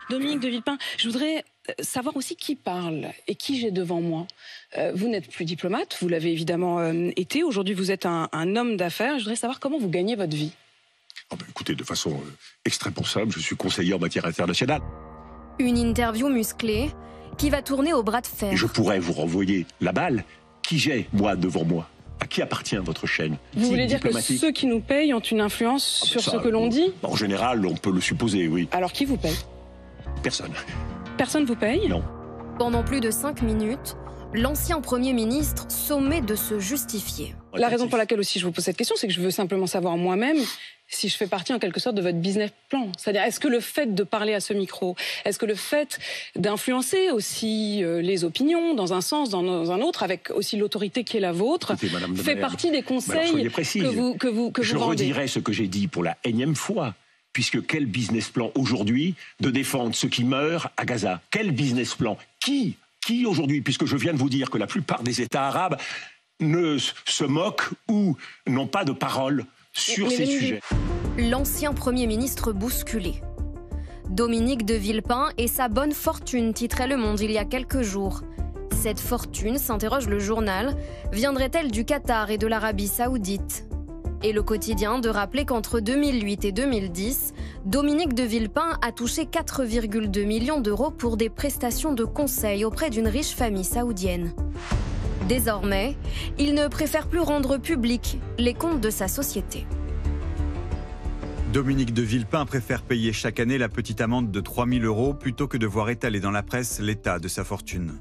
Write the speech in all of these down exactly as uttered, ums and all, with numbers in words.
Dominique de Villepin, je voudrais savoir aussi qui parle et qui j'ai devant moi. Euh, vous n'êtes plus diplomate, vous l'avez évidemment euh, été. Aujourd'hui, vous êtes un, un homme d'affaires. Je voudrais savoir comment vous gagnez votre vie. Oh ben, écoutez, de façon euh, extrêmement simple, je suis conseiller en matière internationale. Une interview musclée qui va tourner au bras de fer. Et je pourrais vous renvoyer la balle. Qui j'ai, moi, devant moi? À qui appartient votre chaîne? Vous voulez dire que ceux qui nous payent ont une influence ah, sur ça, ce que l'on dit? En général, on peut le supposer, oui. Alors qui vous paye? Personne. Personne vous paye? Non. Pendant plus de cinq minutes, l'ancien Premier ministre sommet de se justifier. La raison pour laquelle aussi je vous pose cette question, c'est que je veux simplement savoir moi-même si je fais partie en quelque sorte de votre business plan. C'est-à-dire, est-ce que le fait de parler à ce micro, est-ce que le fait d'influencer aussi euh, les opinions dans un sens, dans un autre, avec aussi l'autorité qui est la vôtre, écoutez, Madame de fait Malherbe, partie des conseils alors, que vous, que vous, que je vous vendez? redirai ce que j'ai dit pour la énième fois. Puisque quel business plan aujourd'hui de défendre ceux qui meurent à Gaza? Quel business plan? Qui Qui aujourd'hui? Puisque je viens de vous dire que la plupart des États arabes ne se moquent ou n'ont pas de parole sur mais, ces mais, sujets. L'ancien Premier ministre bousculé. Dominique de Villepin et sa bonne fortune, titrait Le Monde il y a quelques jours. Cette fortune, s'interroge le journal, viendrait-elle du Qatar et de l'Arabie Saoudite? Et Le Quotidien de rappeler qu'entre deux mille huit et deux mille dix, Dominique de Villepin a touché quatre virgule deux millions d'euros pour des prestations de conseil auprès d'une riche famille saoudienne. Désormais, il ne préfère plus rendre publics les comptes de sa société. Dominique de Villepin préfère payer chaque année la petite amende de trois mille euros plutôt que de voir étaler dans la presse l'état de sa fortune.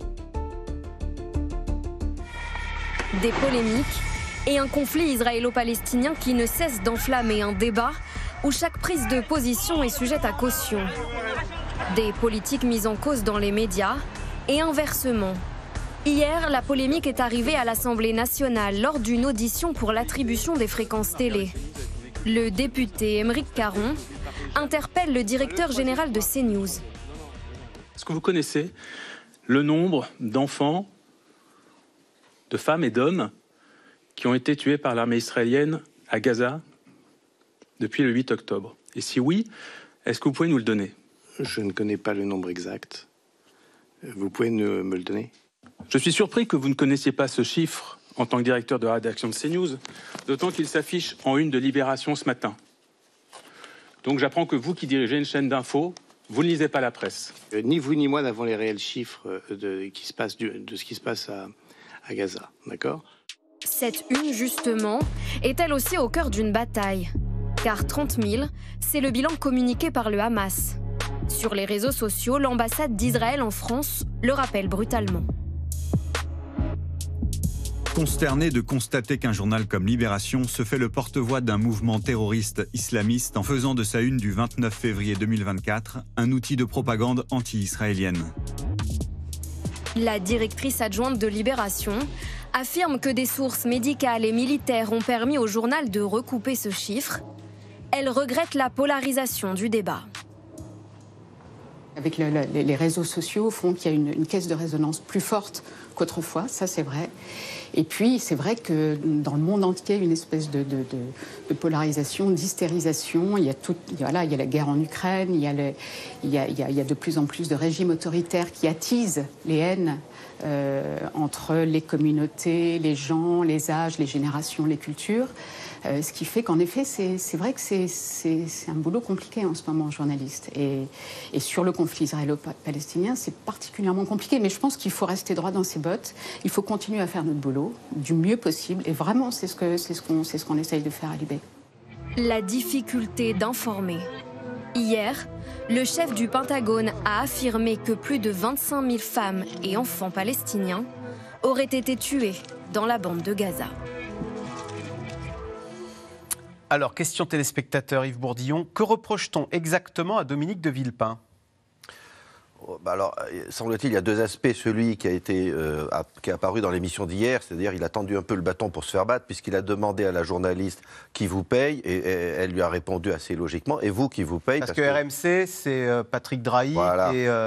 Des polémiques et un conflit israélo-palestinien qui ne cesse d'enflammer un débat où chaque prise de position est sujette à caution. Des politiques mises en cause dans les médias et inversement. Hier, la polémique est arrivée à l'Assemblée nationale lors d'une audition pour l'attribution des fréquences télé. Le député Aymeric Caron interpelle le directeur général de CNews. Est-ce que vous connaissez le nombre d'enfants, de femmes et d'hommes qui ont été tués par l'armée israélienne à Gaza depuis le huit octobre? Et si oui, est-ce que vous pouvez nous le donner? Je ne connais pas le nombre exact. Vous pouvez me, me le donner? Je suis surpris que vous ne connaissiez pas ce chiffre en tant que directeur de la rédaction de CNews, d'autant qu'il s'affiche en une de Libération ce matin. Donc j'apprends que vous qui dirigez une chaîne d'infos, vous ne lisez pas la presse. Euh, ni vous ni moi n'avons les réels chiffres de, qui se passe du, de ce qui se passe à, à Gaza, d'accord? Cette une, justement, est elle aussi au cœur d'une bataille. Car trente mille, c'est le bilan communiqué par le Hamas. Sur les réseaux sociaux, l'ambassade d'Israël en France le rappelle brutalement. Consterné de constater qu'un journal comme Libération se fait le porte-voix d'un mouvement terroriste islamiste en faisant de sa une du vingt-neuf février deux mille vingt-quatre un outil de propagande anti-israélienne. La directrice adjointe de Libération affirme que des sources médicales et militaires ont permis au journal de recouper ce chiffre. Elle regrette la polarisation du débat. Avec le, le, les réseaux sociaux font qu'il y a une, une caisse de résonance plus forte qu'autrefois, ça c'est vrai. Et puis c'est vrai que dans le monde entier, une espèce de, de, de, de polarisation, d'hystérisation. Il y a tout, voilà, il y a la guerre en Ukraine, il y a, le, il y a, il y a, il y a de plus en plus de régimes autoritaires qui attisent les haines euh, entre les communautés, les gens, les âges, les générations, les cultures. Euh, ce qui fait qu'en effet, c'est, c'est vrai que c'est, c'est, c'est un boulot compliqué en ce moment, journaliste. Et, et sur le conflit israélo-palestinien, c'est particulièrement compliqué. Mais je pense qu'il faut rester droit dans ses bottes. Il faut continuer à faire notre boulot du mieux possible. Et vraiment, c'est ce, que, c'est ce, qu'on, c'est ce qu'on essaye de faire à Libé. La difficulté d'informer. Hier, le chef du Pentagone a affirmé que plus de vingt-cinq mille femmes et enfants palestiniens auraient été tués dans la bande de Gaza. Alors, question téléspectateur Yves Bourdillon, que reproche-t-on exactement à Dominique de Villepin ? Bah alors, semble-t-il, il y a deux aspects. Celui qui a été euh, a, qui est apparu dans l'émission d'hier, c'est-à-dire il a tendu un peu le bâton pour se faire battre, puisqu'il a demandé à la journaliste qui vous paye, et, et elle lui a répondu assez logiquement, et vous qui vous paye. Parce, parce que, que R M C, c'est euh, Patrick Drahi, voilà. et euh,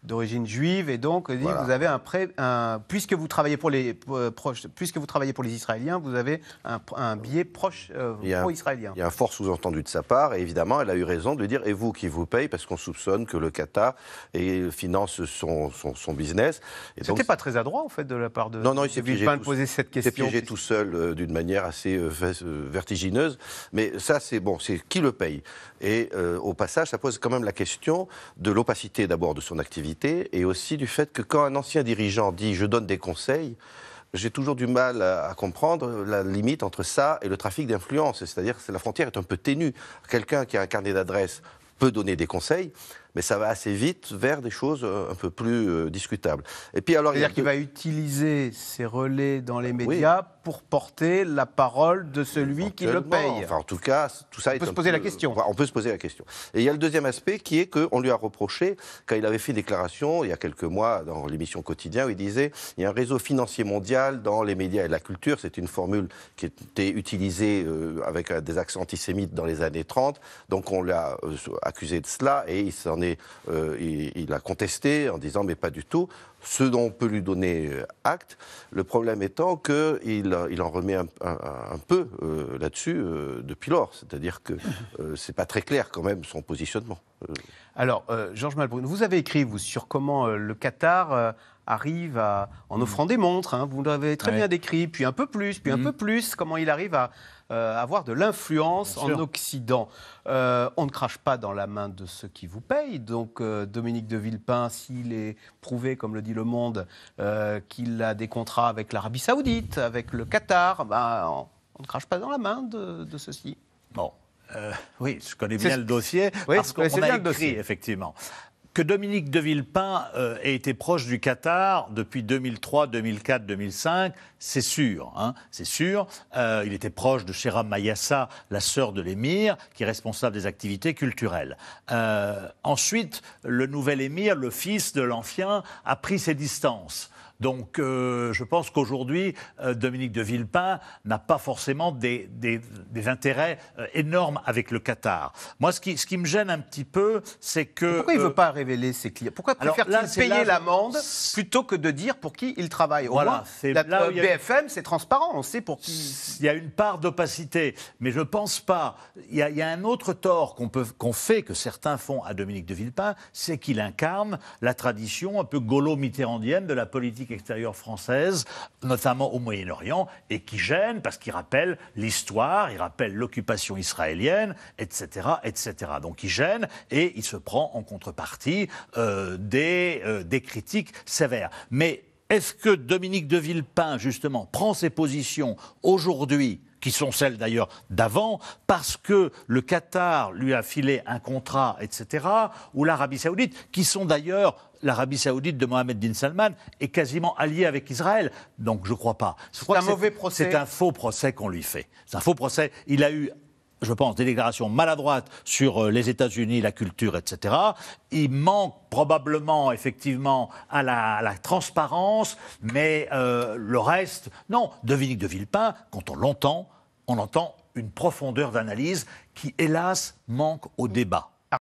d'origine juive, et donc dit, Voilà. vous avez un prêt, un, puisque vous travaillez pour les euh, proches, puisque vous travaillez pour les Israéliens, vous avez un, un biais proche euh, pro-israélien. Il y a un fort sous-entendu de sa part, et évidemment, elle a eu raison de lui dire, et vous qui vous paye, parce qu'on soupçonne que le Qatar et finance son, son, son business. C'était pas très adroit en fait de la part de. Non, non, il s'est piégé, pas poser cette question. Il s'est piégé tout seul euh, d'une manière assez euh, vertigineuse, mais ça c'est bon, c'est qui le paye. Et euh, au passage, ça pose quand même la question de l'opacité d'abord de son activité, et aussi du fait que quand un ancien dirigeant dit « je donne des conseils », j'ai toujours du mal à, à comprendre la limite entre ça et le trafic d'influence. C'est-à-dire que la frontière est un peu ténue. Quelqu'un qui a un carnet d'adresses peut donner des conseils, mais ça va assez vite vers des choses un peu plus euh, discutables. Et puis alors, c'est-à-dire deux... qu'il va utiliser ses relais dans les médias oui. pour porter la parole de celui qui le paye. Enfin, en tout cas, tout ça on est peut un se poser peu... la question. On peut se poser la question. Et il y a le deuxième aspect qui est qu'on lui a reproché, quand il avait fait une déclaration il y a quelques mois dans l'émission Quotidien, où il disait il y a un réseau financier mondial dans les médias et la culture. C'est une formule qui était utilisée euh, avec des accents antisémites dans les années trente. Donc on l'a euh, accusé de cela et il s'en est, euh, il, il a contesté en disant mais pas du tout. Ce dont on peut lui donner acte, le problème étant qu'il il en remet un, un, un peu euh, là-dessus euh, depuis lors. C'est-à-dire que euh, c'est pas très clair quand même son positionnement. Euh... Alors, euh, Georges Malbrune, vous avez écrit vous, sur comment euh, le Qatar euh, arrive à, en offrant des montres, hein, vous l'avez très ouais. bien décrit, puis un peu plus, puis mmh. un peu plus, comment il arrive à euh, avoir de l'influence en Occident. Euh, on ne crache pas dans la main de ceux qui vous payent, donc euh, Dominique de Villepin, s'il est prouvé, comme le dit Le Monde, euh, qu'il a des contrats avec l'Arabie Saoudite, avec le Qatar, ben, on, on ne crache pas dans la main de, de ceux-ci. Bon, euh, oui, je connais bien le dossier, oui, parce qu'on a écrit, dossier. effectivement. Que Dominique de Villepin euh, ait été proche du Qatar depuis deux mille trois, deux mille quatre, deux mille cinq, c'est sûr. Hein, c'est sûr. Euh, il était proche de Chera Mayassa, la sœur de l'émir, qui est responsable des activités culturelles. Euh, ensuite, le nouvel émir, le fils de l'ancien, a pris ses distances. Donc, euh, je pense qu'aujourd'hui, euh, Dominique de Villepin n'a pas forcément des, des, des intérêts euh, énormes avec le Qatar. Moi, ce qui, ce qui me gêne un petit peu, c'est que... Pourquoi il ne veut euh, pas révéler ses clients? Pourquoi préfère-t-il payer l'amende plutôt que de dire pour qui il travaille? Au voilà, moins, la là B F M, c'est transparent, on sait pour qui... Il y a une part d'opacité, mais je ne pense pas... Il y a, il y a un autre tort qu'on peut, qu'on fait, que certains font à Dominique de Villepin, c'est qu'il incarne la tradition un peu gaulo-mitterrandienne de la politique extérieure française, notamment au Moyen-Orient, et qui gêne parce qu'il rappelle l'histoire, il rappelle l'occupation israélienne, et cetera, et cetera. Donc il gêne et il se prend en contrepartie euh, des, euh, des critiques sévères. Mais est-ce que Dominique de Villepin, justement, prend ses positions aujourd'hui, qui sont celles d'ailleurs d'avant, parce que le Qatar lui a filé un contrat, et cetera, ou l'Arabie Saoudite, qui sont d'ailleurs, l'Arabie Saoudite de Mohammed bin Salman est quasiment alliée avec Israël. Donc je ne crois pas. Je crois c'est un mauvais procès. C'est un faux procès qu'on lui fait. C'est un faux procès. Il a eu, je pense, des déclarations maladroites sur les États-Unis, la culture, et cetera. Il manque probablement, effectivement, à la, à la transparence, mais euh, le reste, non. Dominique de Villepin, quand on l'entend, on entend une profondeur d'analyse qui, hélas, manque au débat.